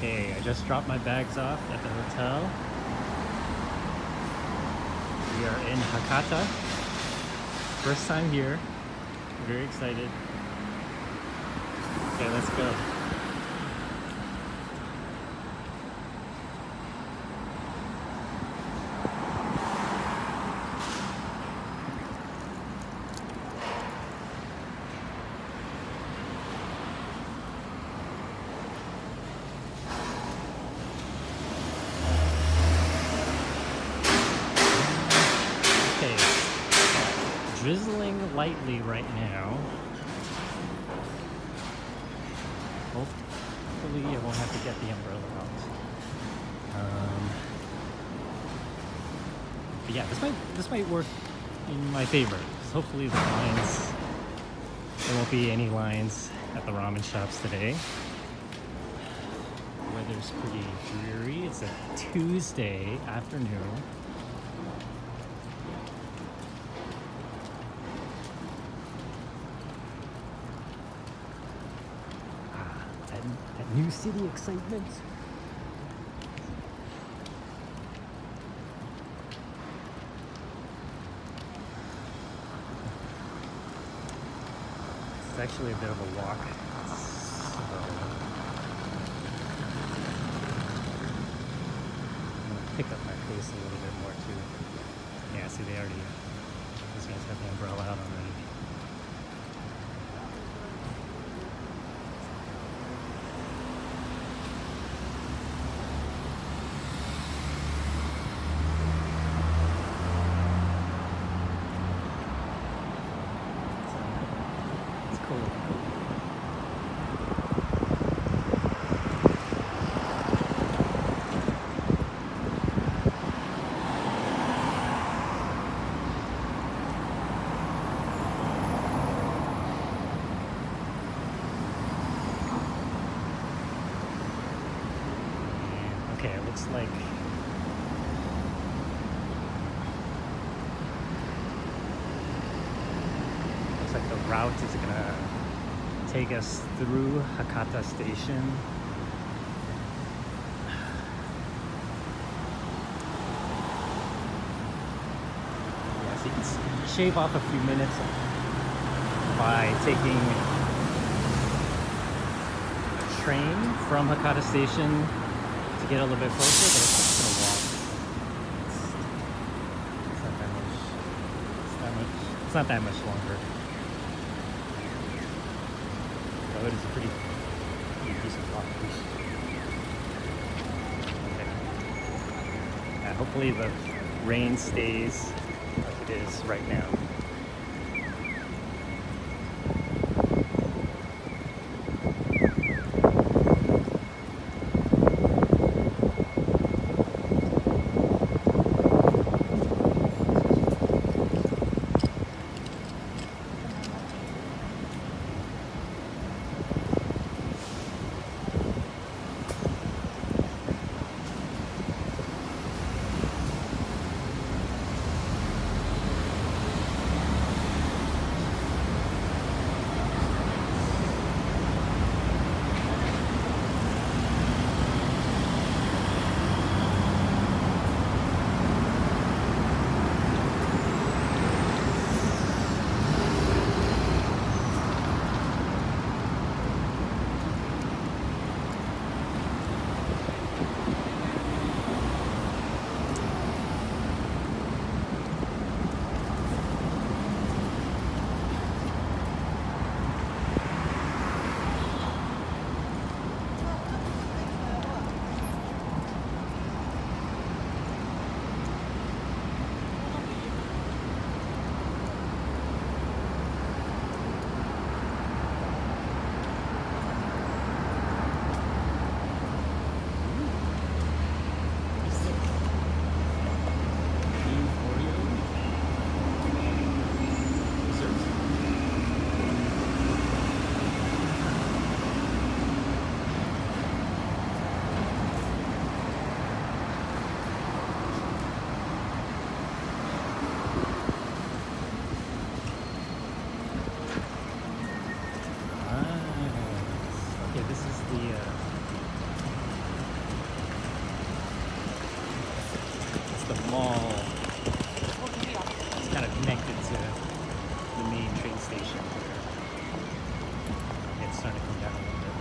Okay, I just dropped my bags off at the hotel. We are in Hakata. First time here. Very excited. Okay, let's go. Drizzling lightly right now. Hopefully I won't have to get the umbrella out. But yeah, this might work in my favor. Hopefully the lines, there won't be any lines at the ramen shops today. The weather's pretty dreary. It's a Tuesday afternoon. That new city excitement. It's actually a bit of a walk. So I'm gonna pick up my pace a little bit more too. Yeah, see they already, these guys have the umbrella out already. Okay, it looks like the route is gonna take us through Hakata Station. Yeah, so you can shave off a few minutes by taking a train from Hakata Station to get a little bit closer, but it's just gonna walk. It's not that much longer. So it is a pretty decent walk. Okay. Hopefully the rain stays like it is right now. mall. It's kind of connected to the main train station. It's starting to come down a little bit.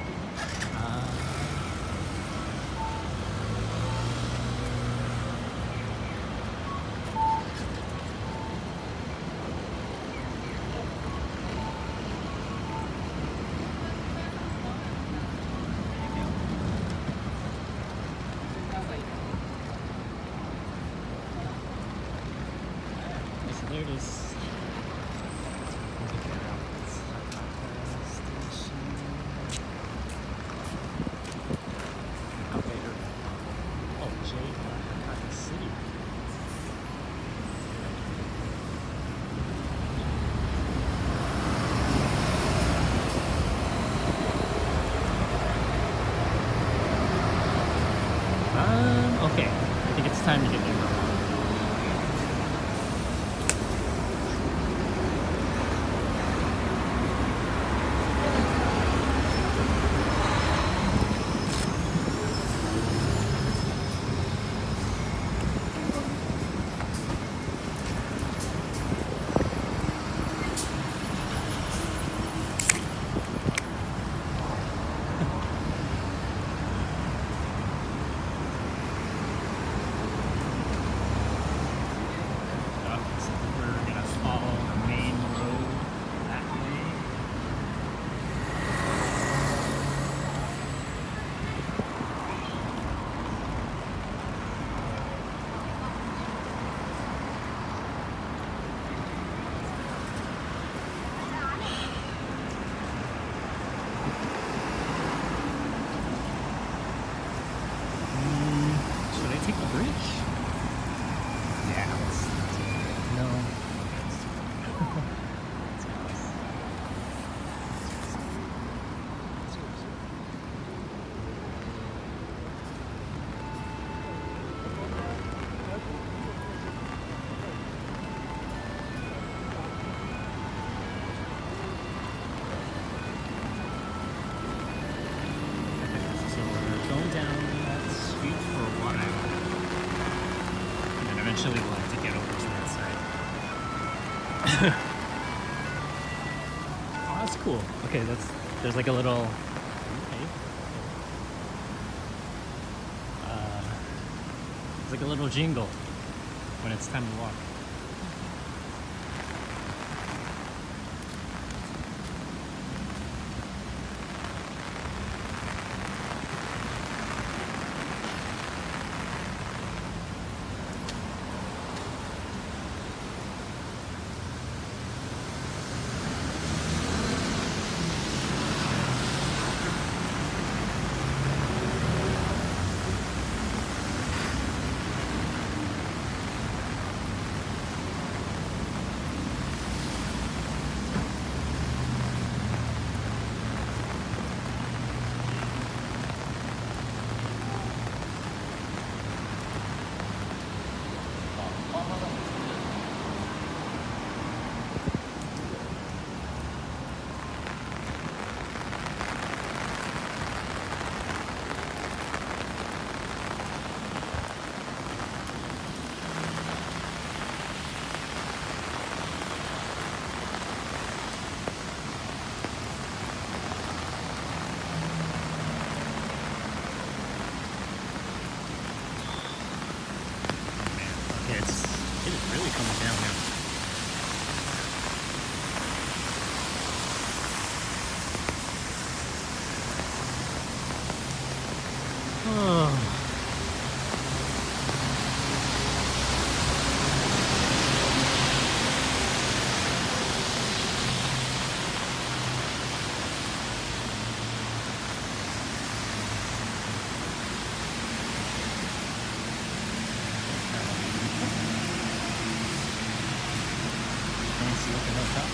There it is. Oh, Jay, Hakata City. Okay. I think it's time to get there. Take the bridge? Yeah, let's take it. No. Let's go. So we're going down that street for a while. Eventually we'll have to get over to that side. Oh, that's cool. Okay, there's like a little... Okay. It's like a little jingle when it's time to walk. It is really coming down now. Oh. Looking up.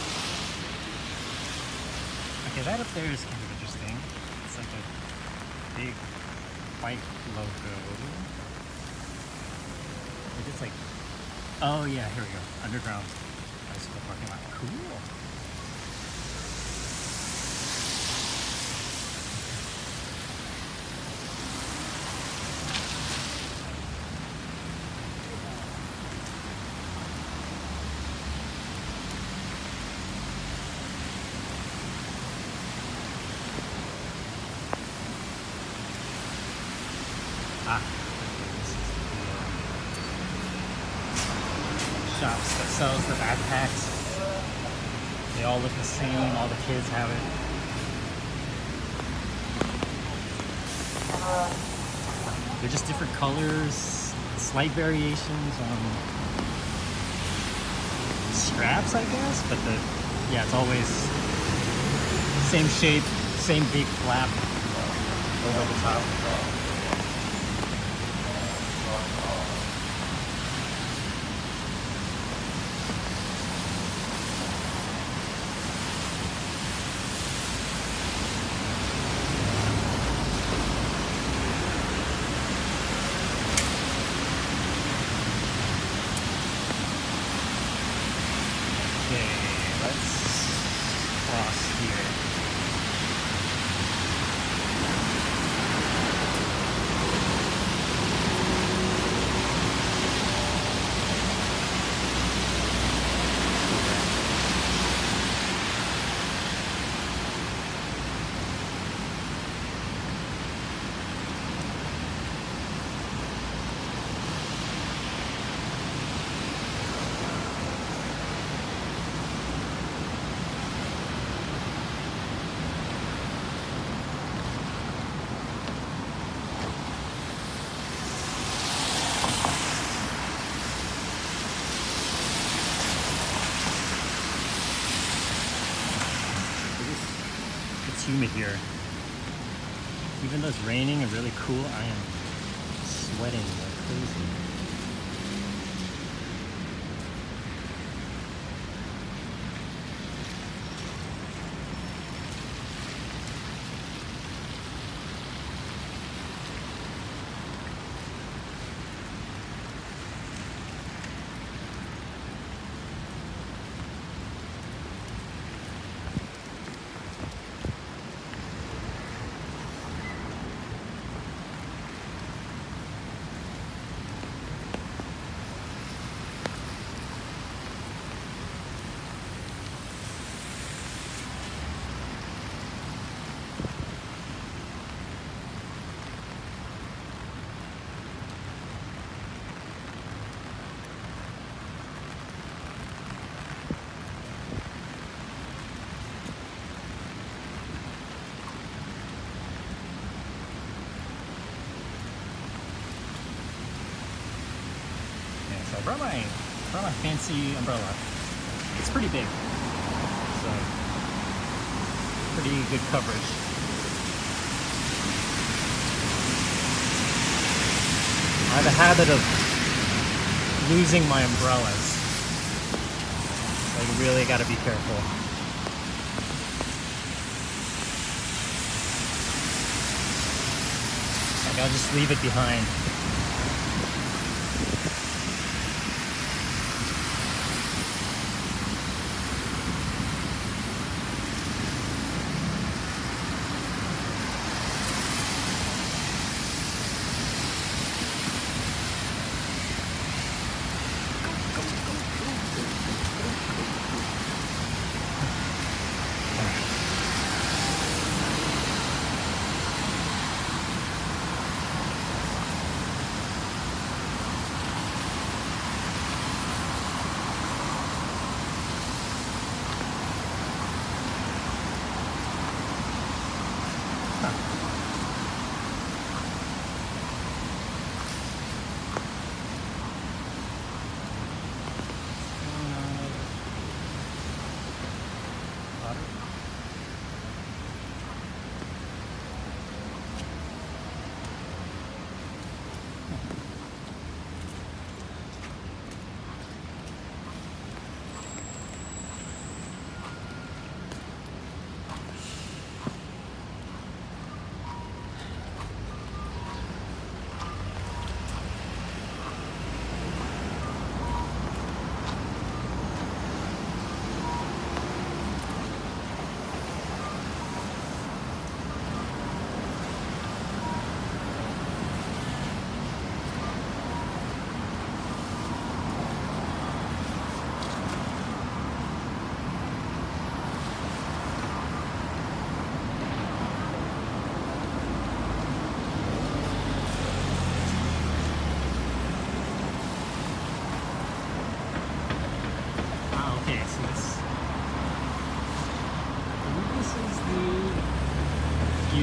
Okay, that up there is kind of interesting. It's like a big white logo. It's like, oh yeah, here we go. Underground bicycle parking lot. Cool. Ah, this is the shops that sells the backpacks. They all look the same, all the kids have it. They're just different colors, slight variations on straps, I guess, but yeah, it's always same shape, same big flap over the top. Let's cross here. It's humid here. Even though it's raining and really cool, I am sweating like crazy. So I brought my fancy umbrella. It's pretty big, so pretty good coverage. I have a habit of losing my umbrellas, so you really got to be careful. Like I'll just leave it behind.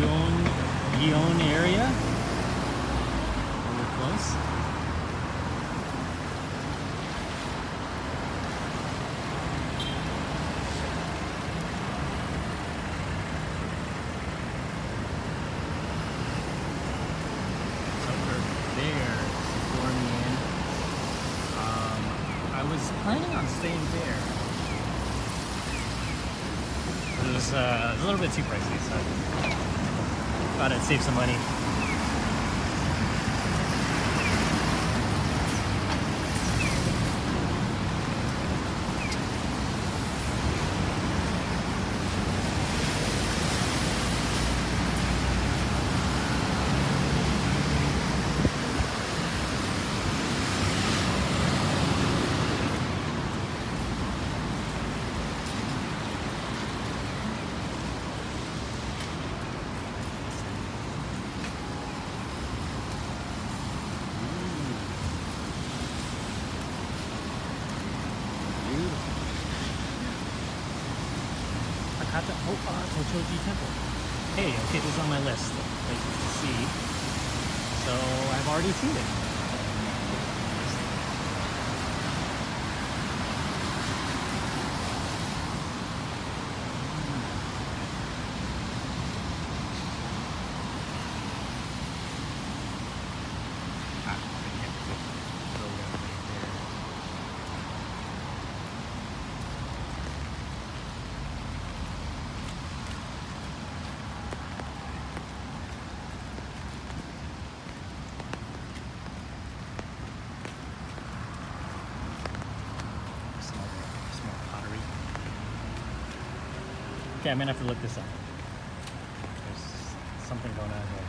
Gion area. We're close. I was planning on staying there. It was a little bit too pricey, so I thought I'd save some money. Tochoji Temple. Hey, okay, this is on my list of places to see. So I've already seen it. Okay, I'm gonna have to look this up. There's something going on here.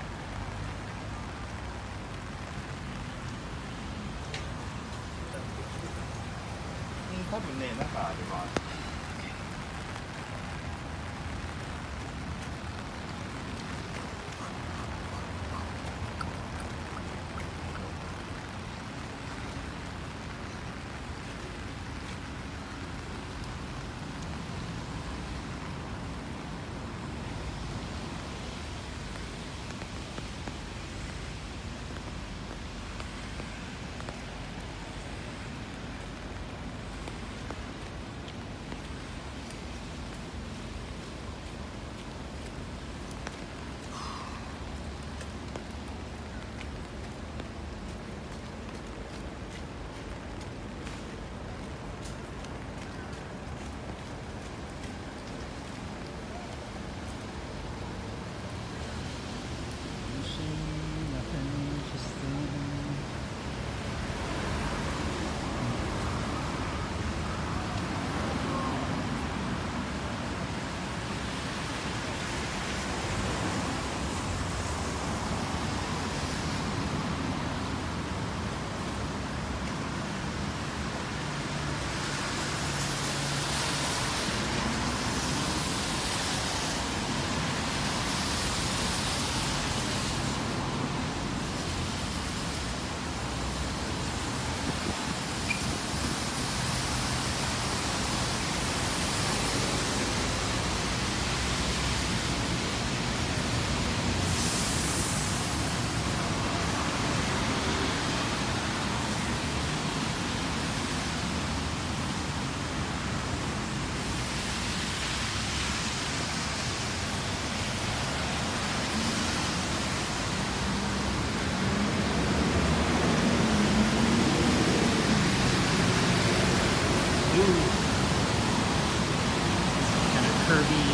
Kind of curvy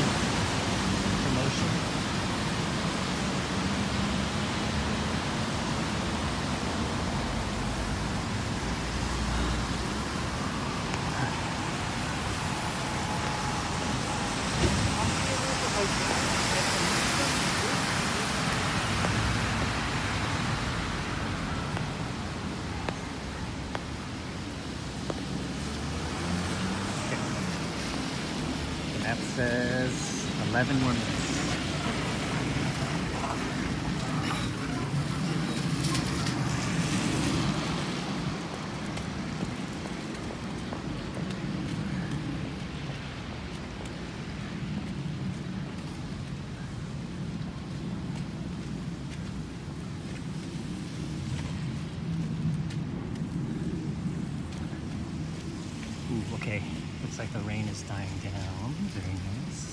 promotion. That says 11 more minutes. Looks like the rain is dying down. Very nice.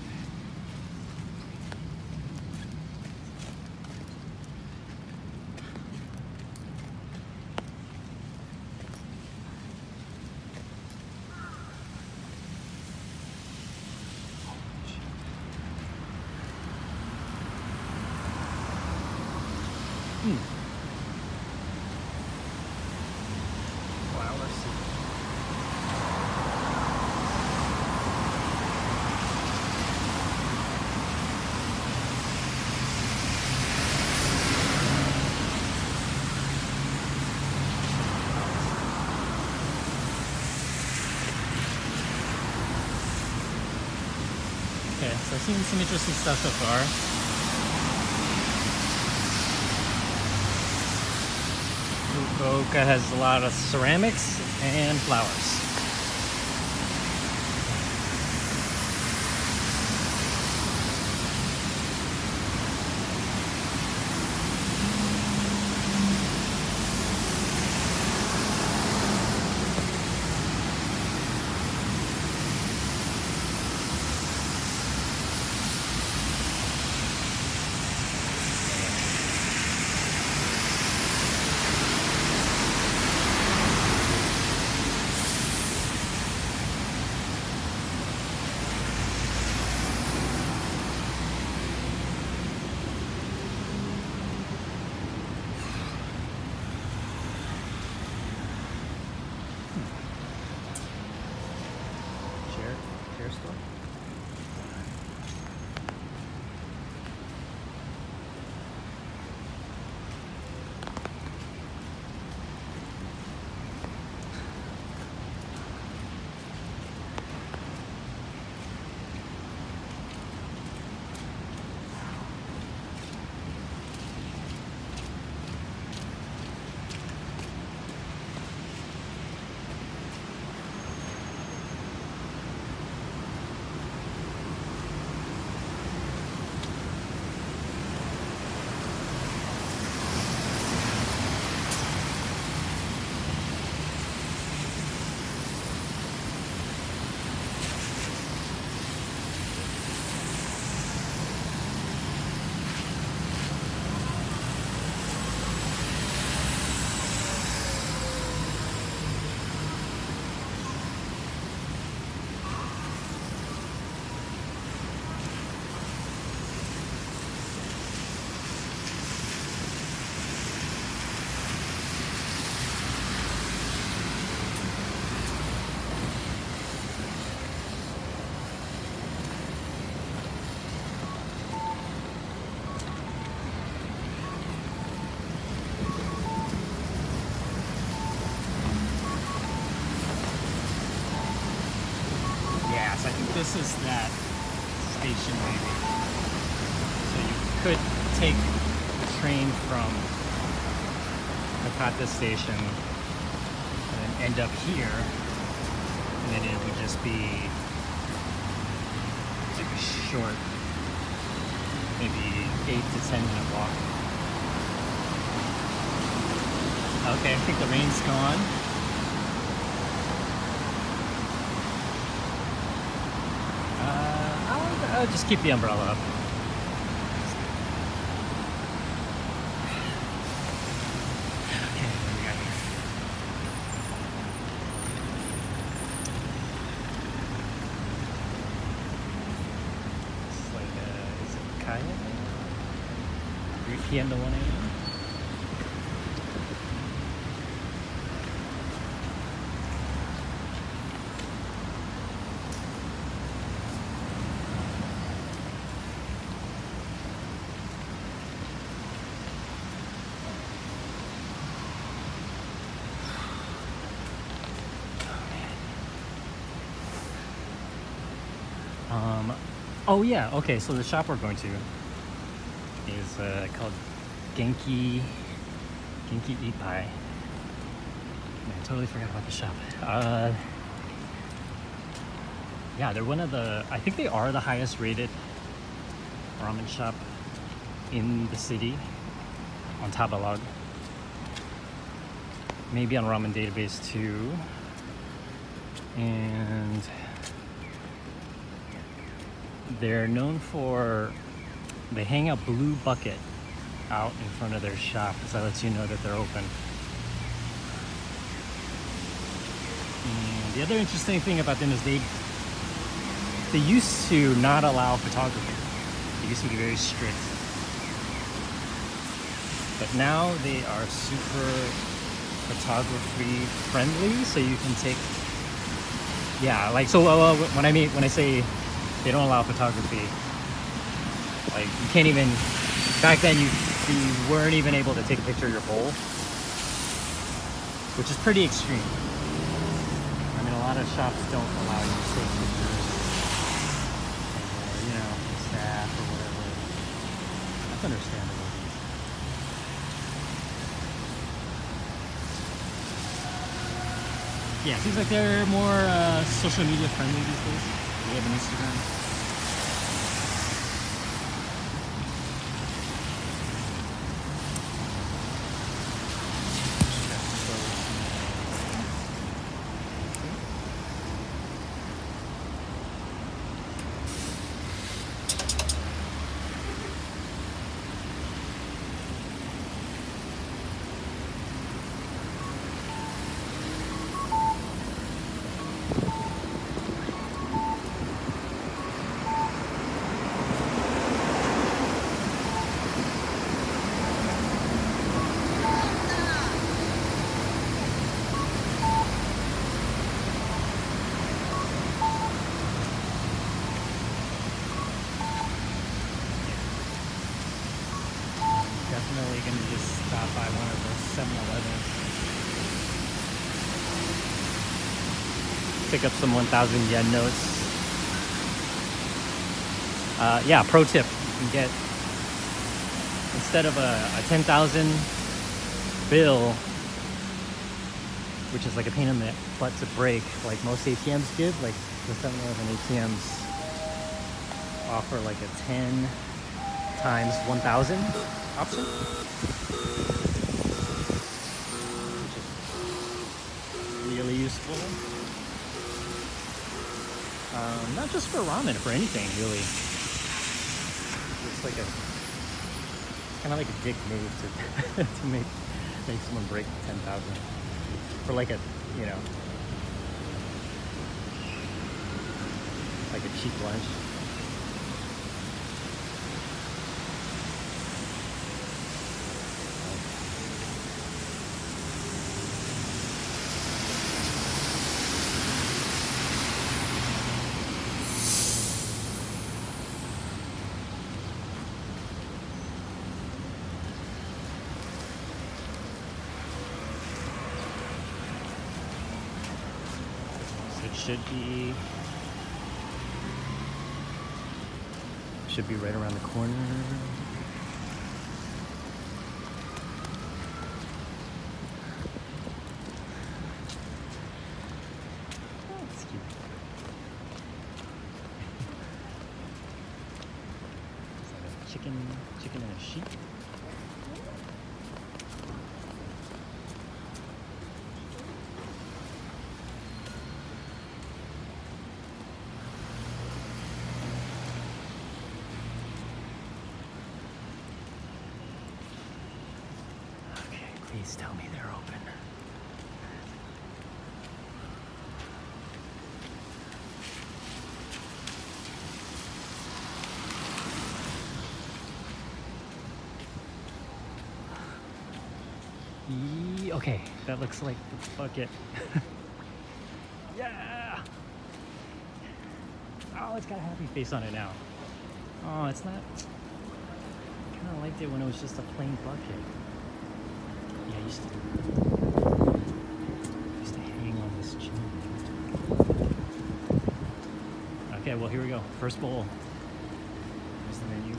Okay, so I've seen some interesting stuff so far. Fukuoka has a lot of ceramics and flowers. Chair store? I think this is that station maybe. So you could take the train from Hakata station and then end up here, and then it would just be like a short, maybe 8 to 10 minute walk. Okay, I think the rain's gone. I'll just keep the umbrella up. Okay, what do we got here? It's like is it Kaya? 3 p.m. to 1 a.m. Oh yeah, okay, so the shop we're going to is called Genki Ippai. I totally forgot about the shop. Yeah, they're one of the, I think they are the highest rated ramen shop in the city on Tabalog. Maybe on Ramen Database too. And they're known for, they hang a blue bucket out in front of their shop, so that lets you know that they're open. And the other interesting thing about them is they used to not allow photography. They used to be very strict. But now they are super photography friendly, so you can take, yeah, like, so when I say they don't allow photography, like you can't even, back then you weren't even able to take a picture of your bowl, which is pretty extreme. I mean, a lot of shops don't allow you to take pictures, or, you know, staff or whatever. That's understandable. Yeah, it seems like they're more social media friendly these days. They have an Instagram. Definitely gonna just stop by one of the 7-Elevens. Pick up some 1,000 yen notes. Yeah, pro tip. You can get, instead of a 10,000 bill, which is like a pain in the butt to break, like most ATMs give, like the 7-Eleven ATMs offer like a 10 times 1,000 option, which is really useful. Not just for ramen, for anything really. It's like kind of like a dick move to to make someone break 10,000 for like a, you know, like a cheap lunch. Should be right around the corner. Oh, that's cute. Is that a chicken and a sheep? Please tell me they're open. Okay, that looks like the bucket. Yeah! Oh, it's got a happy face on it now. Oh, it's not. I kind of liked it when it was just a plain bucket. Yeah, I used to hang on this chain. Okay, well, here we go. First bowl. Here's the menu.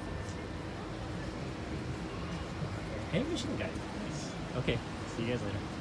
Hey, Michelin guy. Nice. Okay, see you guys later.